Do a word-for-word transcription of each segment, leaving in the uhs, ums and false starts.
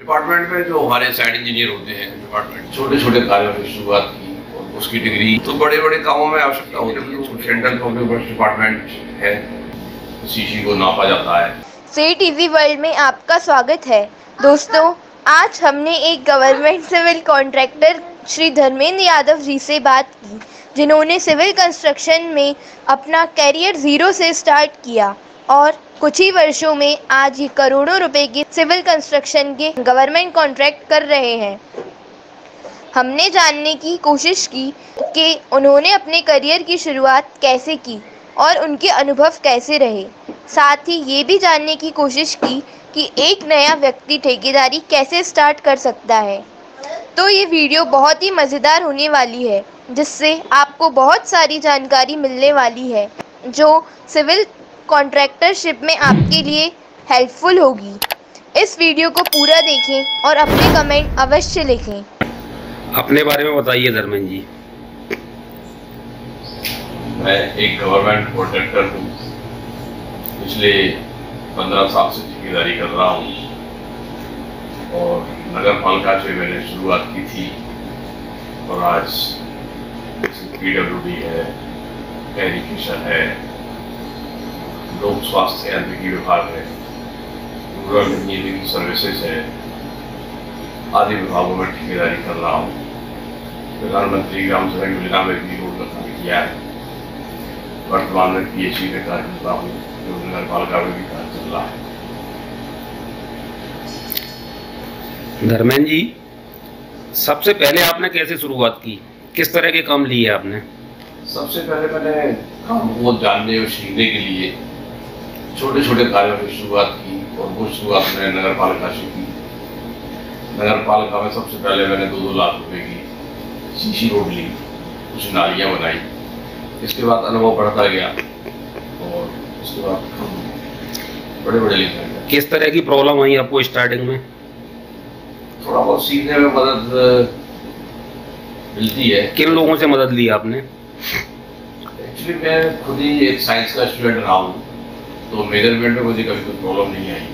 Department में जो हमारे साइड इंजीनियर होते हैं, डिपार्टमेंट छोटे छोटे कार्यों की शुरुआत की और उसकी डिग्री तो बड़े बड़े कामों में आवश्यकता होती है। सेंट्रल पब्लिक डिपार्टमेंट है, सीसी को नापा जाता है। सेट इजी वर्ल्ड में आपका स्वागत है। दोस्तों, आज हमने एक government civil contractor Shri Dharmendra Yadav ji से बात की, जिन्होंने सिविल कंस्ट्रक्शन में अपना करियर ज़ीरो से स्टार्ट किया और कुछ ही वर्षों में आज ये करोड़ों रुपए की सिविल कंस्ट्रक्शन के गवर्नमेंट कॉन्ट्रैक्ट कर रहे हैं। हमने जानने की कोशिश की कि उन्होंने अपने करियर की शुरुआत कैसे की और उनके अनुभव कैसे रहे। साथ ही ये भी जानने की कोशिश की कि एक नया व्यक्ति ठेकेदारी कैसे स्टार्ट कर सकता है। तो ये वीडियो बहुत ही मज़ेदार होने वाली है, जिससे आपको बहुत सारी जानकारी मिलने वाली है, जो सिविल कॉन्ट्रैक्टरशिप में आपके लिए हेल्पफुल होगी। इस वीडियो को पूरा देखें और अपने कमेंट अवश्य लिखें। अपने बारे में बताइए धर्मेंद्र जी। मैं एक गवर्नमेंट कॉन्ट्रैक्टर हूँ। पिछले पंद्रह साल से ठेकेदारी कर रहा हूँ और नगर पालिका से मैंने शुरुआत की थी और आज पीडब्ल्यूडी है, एजुकेशन है, लोक स्वास्थ्य यांत्रिकी विभाग है, रूरल इंजीनियरिंग सर्विसेज है, आदि विभागों में ठेकेदारी कर रहा हूँ। प्रधानमंत्री ग्राम सड़क योजना में भी रोड का काम किया है। वर्तमान में पीएचई में कार्य कर रहा हूँ, जो नगर पालिका में भी कार्य चल रहा है। धर्मेंद्र जी, सबसे पहले आपने कैसे शुरुआत की, किस तरह के काम लिए आपने? सबसे पहले मैंने काम को जानने और सीखने के लिए छोटे छोटे कार्यों की शुरुआत की और वो शुरुआत मैंने नगर पालिका से की। नगर पालिका में सबसे पहले मैंने दो दो लाख रुपए की सीसी रोड ली, कुछ नालियाँ बनाई। इसके बाद अनुभव बढ़ता गया और उसके बाद बड़े बड़े लिखा गया। किस तरह की प्रॉब्लम आई आपको स्टार्टिंग में? थोड़ा बहुत सीखने में मदद मिलती है। किन लोगों से मदद ली आपने? एक्चुअली मैं खुद ही एक साइंस का स्टूडेंट रहा हूँ, तो मेजरमेंट में मुझे कभी कोई प्रॉब्लम नहीं आई।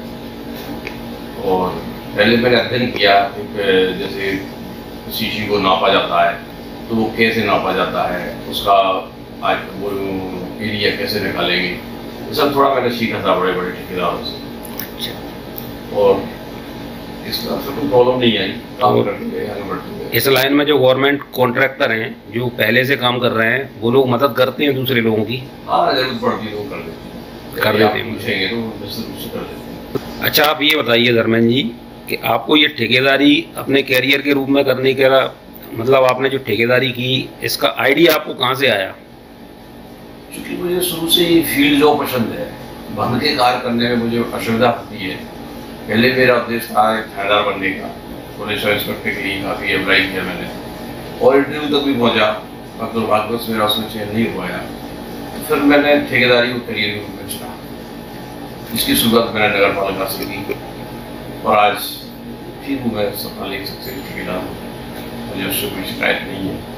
और पहले मैंने अध्ययन किया, एक जैसे सीसी को नापा जाता है तो वो कैसे नापा जाता है, उसका आज वो एरिया कैसे निकालेंगे, ये सब थोड़ा मैंने सीखा था बड़े बड़े ठेकेदारों से। अच्छा। और इसका तो कोई प्रॉब्लम नहीं आई, काम करते गए, आगे बढ़ते गए। इस लाइन में जो गवर्नमेंट कॉन्ट्रैक्टर हैं, जो पहले से काम कर रहे हैं, वो लोग मदद करते हैं दूसरे लोगों की? हाँ, जरूरत पड़ती है तो कर देते हैं, कर देते हैं, पूछेंगे तो निश्चित रूप से कर देते हैं। अच्छा, आप ये बताइए धर्मेंद्र जी कि आपको ये ठेकेदारी अपने कैरियर के रूप में करने का मतलब, आपने जो ठेकेदारी की, इसका आइडिया आपको कहाँ से आया? क्योंकि मुझे शुरू से ही फील्ड जॉब पसंद है। बंद के कार्य करने में मुझे असुविधा होती है। पहले मेरा उद्देश्य था थानेदार बनने का, पुलिस इंस्पेक्टर के लिए काफ़ी अप्लाई किया मैंने और इंटरव्यू तक भी पहुंचा, पर दुर्भाग्यवश मेरा उसमें चयन नहीं हुआ। तो फिर मैंने ठेकेदारी को करियर के रूप में चुना। इसकी शुरुआत मैंने नगर पालिका से की और आज ठीक हूँ, मैं सफल एक सक्सेस ठेकेदार हूँ, मुझे उससे कोई शिकायत नहीं है।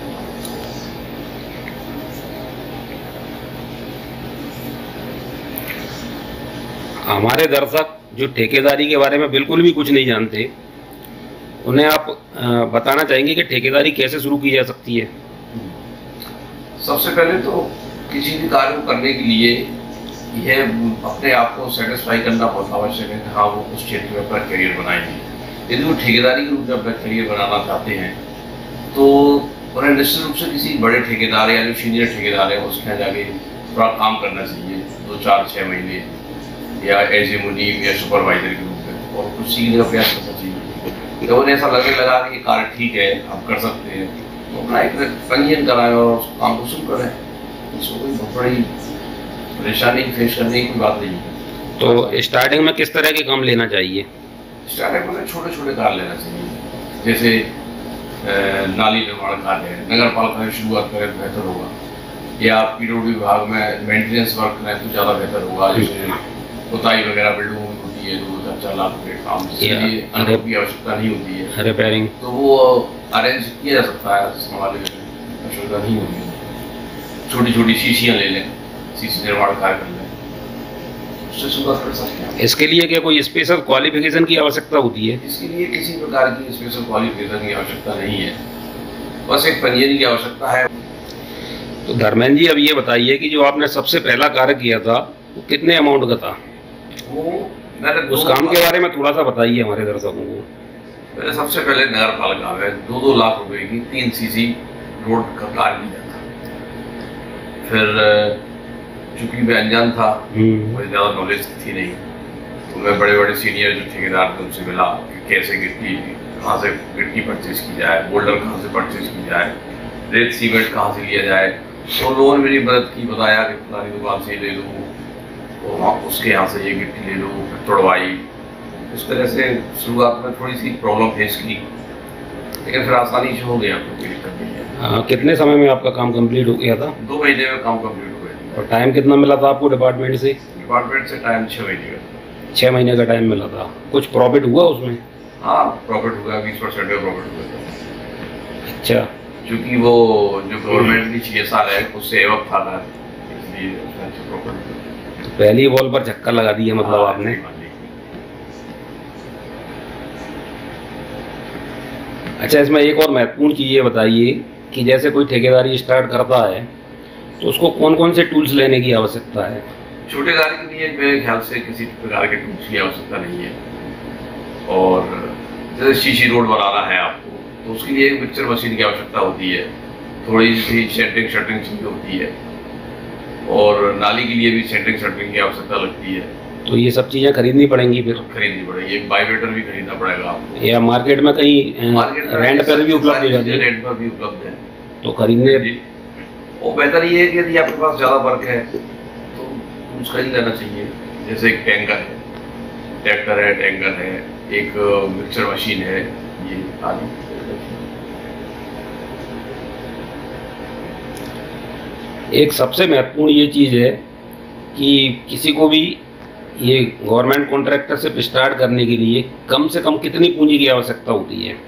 हमारे दर्शक जो ठेकेदारी के बारे में बिल्कुल भी कुछ नहीं जानते, उन्हें आप बताना चाहेंगे कि ठेकेदारी कैसे शुरू की जा सकती है? सबसे पहले तो किसी भी कार्य को करने के लिए यह अपने आप को सेटिस्फाई करना बहुत आवश्यक है कि हाँ, वो उस क्षेत्र में अपना करियर बनाएंगे। यदि वो ठेकेदारी के रूप में अपना करियर बनाना चाहते हैं तो उन्हें निश्चित रूप से किसी बड़े ठेकेदार या जो सीनियर ठेकेदार है उसके यहाँ जाके थोड़ा काम करना चाहिए, दो चार छः महीने, या एज ए मुनीम या सुपरवाइजर के रूप में, और कुछ सीखने का प्रयास करना चाहिए। जब उन्हें ऐसा लगने लगा कि कार्य ठीक है, हम कर सकते हैं, तो अपना एक पंजीयन कराएं और उस काम को शुरू करें। इसमें कोई बहुत बड़ी परेशानी फेस करने की कोई बात नहीं है। तो स्टार्टिंग में किस तरह के काम लेना चाहिए? स्टार्टिंग में छोटे छोटे कार्य लेना चाहिए, जैसे नाली निर्माण कार्य है, नगर पालिका में शुरुआत करें तो बेहतर होगा, या पीडब्ल्यूडी विभाग में मेंटेनेंस वर्क करें तो ज़्यादा बेहतर होगा। जैसे पुताई वगैरह बिल्डिंगों में होती है, दो चार चार लाख रुपये काम, इसलिए अनुभव की आवश्यकता नहीं होती है। रिपेयरिंग तो वो अरेंज किया जा सकता है, संभालने में आवश्यकता नहीं होती है। छोटी छोटी शीशियाँ ले लें, शीशी निर्माण कार्य कर लें, उससे शुरुआत कर सकते हैं। इसके लिए क्या कोई स्पेशल क्वालिफिकेशन की आवश्यकता होती है? इसके लिए किसी प्रकार की स्पेशल क्वालिफिकेशन की आवश्यकता नहीं है, बस एक पंजीयन की आवश्यकता है। तो धर्मेंद्र जी, अब ये बताइए कि जो आपने सबसे पहला कार्य किया था वो कितने अमाउंट का था? वो मैंने उस काम के बारे में थोड़ा सा बताइए हमारे दर्शकों को। मैंने सबसे पहले नगर पालिका में दो दो लाख रुपए की तीन सीसी रोड का कार्य किया था। फिर चूंकि मैं अनजान था, मुझे ज़्यादा नॉलेज थी नहीं, तो मैं बड़े बड़े सीनियर जो ठेकेदार थे उनसे मिला कि कैसे गिट्टी, कहाँ से गिट्टी परचेज की जाए, बोल्डर कहाँ से परचेज की जाए, रेत सीमेंट कहाँ से लिया जाए। तो लोगों ने मेरी मदद की, बताया कि फलानी दुकान से ले लो, और वहाँ उसके यहाँ से ये गिट्टी ले लो, फिर तोड़वाई। इस तरह से शुरुआत में थोड़ी सी प्रॉब्लम फेस की, लेकिन फिर आसानी से हो गया, कोई दिक्कत नहीं है। हाँ, कितने समय में आपका काम कंप्लीट हो गया था? दो महीने में काम कंप्लीट हो गया। और टाइम कितना मिला था आपको डिपार्टमेंट से? डिपार्टमेंट से टाइम छः महीने का छः महीने का टाइम मिला था। कुछ प्रॉफिट हुआ उसमें? हाँ, प्रॉफिट हुआ, बीस परसेंट का प्रॉफिट हुआ। अच्छा, क्योंकि वो जो गवर्नमेंट की छः साल है उससे एवक था ना, इसलिए अच्छा प्रॉफिट हुआ। तो पहली बॉल पर छक्का लगा दिया मतलब आपने। अच्छा, इसमें एक और महत्वपूर्ण चीज़ ये बताइए कि जैसे कोई ठेकेदारी स्टार्ट करता है तो उसको कौन कौन से टूल्स लेने की आवश्यकता है? छोटे कार्य के लिए मेरे ख्याल से किसी प्रकार के टूल्स की आवश्यकता नहीं है। और जैसे शीशी रोड बनाना है आपको, तो उसके लिए एक मिक्सचर मशीन की आवश्यकता होती है, थोड़ी सी सेंटरिंग शटरिंग चाहिए होती है, और नाली के लिए भी सेंटरिंग शटरिंग की आवश्यकता लगती है। तो ये सब चीज़ें खरीदनी पड़ेंगी फिर? खरीदनी पड़ेगी। एक बायोमीटर भी खरीदना पड़ेगा आपको, या मार्केट में कहीं मार्केट रेंट पर भी उपलब्ध हो जाती है? रेंट पर भी उपलब्ध है, तो खरीदने वो बेहतर ये है कि यदि आपके पास ज़्यादा वर्क है तो उसका ही लेना चाहिए। जैसे एक टैंकर है, ट्रैक्टर है, टैंकर है, एक मिक्सर मशीन है, ये आदि। एक सबसे महत्वपूर्ण ये चीज़ है कि किसी को भी ये गवर्नमेंट कॉन्ट्रैक्टरशिप स्टार्ट करने के लिए कम से कम कितनी पूंजी की आवश्यकता होती है?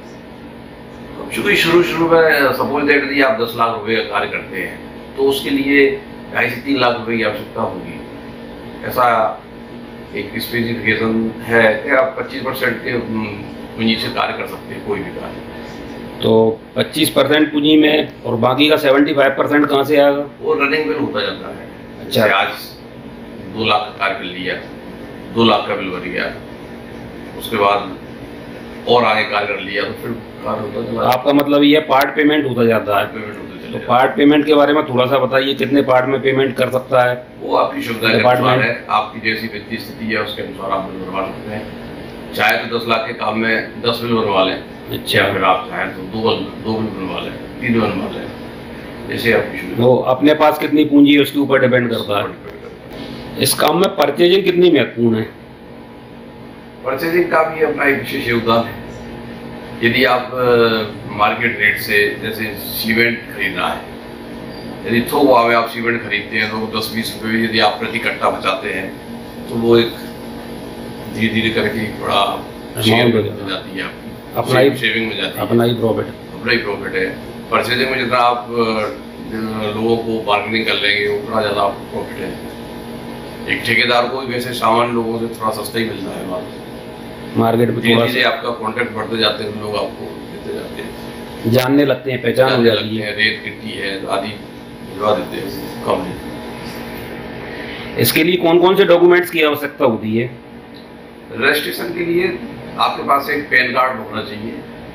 चूँकि शुरू शुरू में सपोज दैट यदि आप दस लाख रुपए का कार्य करते हैं तो उसके लिए ढाई से तीन लाख रुपए की आवश्यकता होगी। ऐसा एक स्पेसिफिकेशन है कि आप पच्चीस परसेंट के पूंजी से कार्य कर सकते हैं कोई भी कार्य। तो पच्चीस परसेंट पूंजी में और बाकी का पचहत्तर परसेंट कहाँ से आएगा? वो रनिंग बिल होता जाता है। अच्छा, आज दो लाख का कार्य कर लिया, दो लाख का बिल बन गया, उसके बाद और आगे कार्य कर लिया तो फिर कार्य होता चला। आपका मतलब ये पार्ट पेमेंट होता जाता है? पेमेंट होते चले। तो पार्ट पेमेंट के बारे में थोड़ा सा बताइए, कितने पार्ट में पेमेंट कर सकता है? वो आपकी सुविधा के अनुसार है, आपकी जैसी वित्तीय स्थिति है उसके अनुसार आप बिल बनवा सकते हैं। चाहे तो दस लाख के काम में दस बिल बनवा लें, अच्छा, फिर आप चाहें तो दो दो बिल बनवा लें, तीन बनवा लें, जैसे आपकी सुविधा। वो अपने पास कितनी पूंजी है उसके ऊपर डिपेंड करता है। इस काम में परचेजिंग कितनी महत्वपूर्ण है? परचेजिंग का भी अपना एक विशेष योगदान है। यदि आप मार्केट रेट से, जैसे सीमेंट खरीदना है, यदि थोक भाव में आप सीमेंट खरीदते हैं तो दस बीस रुपये यदि आप प्रति कट्टा बचाते हैं तो वो एक धीरे धीरे करके एक बड़ा अमाउंट हो जाती है आपकी, अपना ही सेविंग में जाती है, अपना ही प्रॉफिट अपना ही प्रॉफिट है। परचेजिंग में जितना आप लोगों को बार्गेनिंग कर लेंगे उतना ज़्यादा प्रॉफिट है। एक ठेकेदार को वैसे सामान्य लोगों से थोड़ा सस्ता ही मिलता है माल, मार्केट में थोड़ा धीरे आपका कॉन्ट्रैक्ट बढ़ते जाते हैं, लोग आपको देते जाते हैं, जानने लगते हैं, पहचान हो जाती है, रेत गिट्टी है आदि भिजवा देते हैं कम है। इसके लिए कौन कौन से डॉक्यूमेंट्स की आवश्यकता होती है? रजिस्ट्रेशन के लिए आपके पास एक पैन कार्ड होना चाहिए,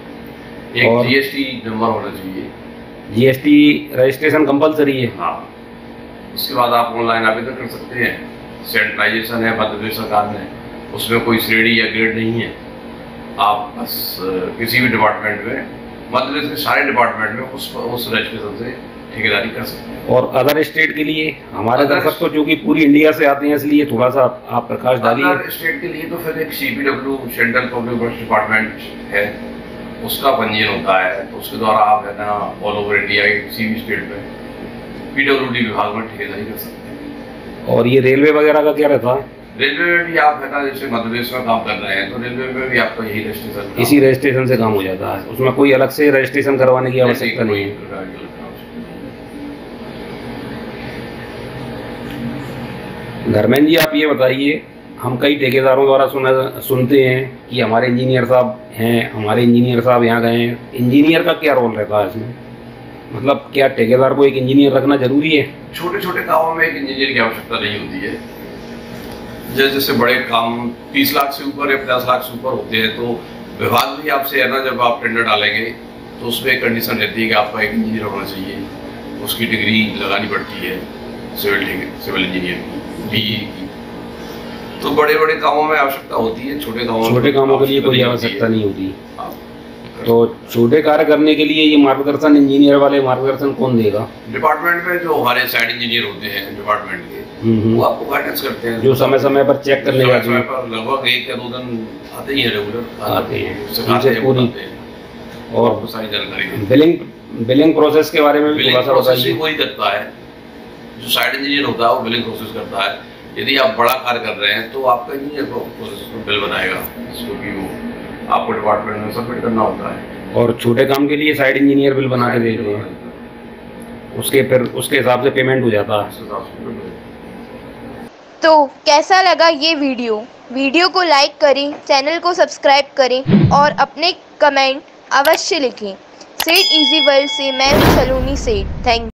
एक जीएसटी नंबर होना चाहिए। जीएसटी रजिस्ट्रेशन कंपलसरी है? हाँ, उसके बाद आप ऑनलाइन आवेदन कर सकते हैं। सेंट्रलाइजेशन है मध्य प्रदेश सरकार में, उसमें कोई श्रेणी या ग्रेड नहीं है। आप बस किसी भी डिपार्टमेंट में, मध्य प्रदेश के सारे डिपार्टमेंट में उस उस रजिस्ट्रेशन से ठेकेदारी कर सकते हैं। और अदर स्टेट के लिए? हमारे दर्शक तो जो कि पूरी इंडिया से आते हैं, इसलिए थोड़ा सा आप प्रकाश डालिए। अदर स्टेट के लिए तो फिर एक CPW central public works department है, उसका पंजीयन होता है, तो उसके द्वारा आप है ना ऑल ओवर इंडिया के किसी भी स्टेट में पीडब्ल्यूडी विभाग में ठेकेदारी कर सकते हैं। और ये रेलवे वगैरह का क्या रहता है? रेलवे में भी आप है ना, जैसे मध्य प्रदेश में काम कर रहे हैं तो रेलवे में भी आपका यही रजिस्ट्रेशन, इसी रजिस्ट्रेशन से काम हो जाता है, उसमें कोई अलग से रजिस्ट्रेशन करवाने की आवश्यकता नहीं है। धर्मेंद्र जी, आप ये बताइए, हम कई ठेकेदारों द्वारा सुना सुनते हैं कि हमारे इंजीनियर साहब हैं, हमारे इंजीनियर साहब यहाँ गए हैं। इंजीनियर का क्या रोल रहता है इसमें? मतलब क्या ठेकेदार को एक इंजीनियर रखना जरूरी है? छोटे छोटे कामों में एक इंजीनियर की आवश्यकता नहीं होती है। जैसे जैसे बड़े काम तीस लाख से ऊपर या पचास लाख से ऊपर होते हैं तो विभाग भी आपसे है ना, जब आप टेंडर डालेंगे तो उसमें एक कंडीशन रहती है कि आपका एक इंजीनियर होना चाहिए, उसकी डिग्री लगानी पड़ती है सिविल सिविल इंजीनियर की, बीई की। तो बड़े बड़े कामों में आवश्यकता होती है, छोटे कामों छोटे कामों के लिए कोई आवश्यकता नहीं होती। तो छोटे कार्य करने के लिए ये मार्गदर्शन इंजीनियर वाले मार्गदर्शन कौन देगा? डिपार्टमेंट में जो हमारे साइड इंजीनियर होते हैं डिपार्टमेंट के, वो आपको गाइडेंस करते हैं, जो समय समय पर चेक करने जाते हैं। लगभग एक या दो दिन आते ही है, रेगुलर आते हैं, सिखाते हैं पूरी और सारी जानकारी। बिलिंग बिलिंग प्रोसेस के बारे में भी थोड़ा सा बताइए। वही करता है, जो साइड इंजीनियर होता है वो बिलिंग प्रोसेस करता है। यदि आप बड़ा कार्य कर रहे हैं तो आपका इंजीनियर प्रोसेस में बिल बनाएगा, जिसको कि वो आपको डिपार्टमेंट में सबमिट करना होता है। और छोटे काम के लिए साइड इंजीनियर बिल बना के देते हैं, उसके फिर उसके हिसाब से पेमेंट हो जाता है। तो कैसा लगा ये वीडियो? वीडियो को लाइक करें, चैनल को सब्सक्राइब करें और अपने कमेंट अवश्य लिखें। सेठ इजी वर्ल्ड से मैं हूं सलोनी सेठ। थैंक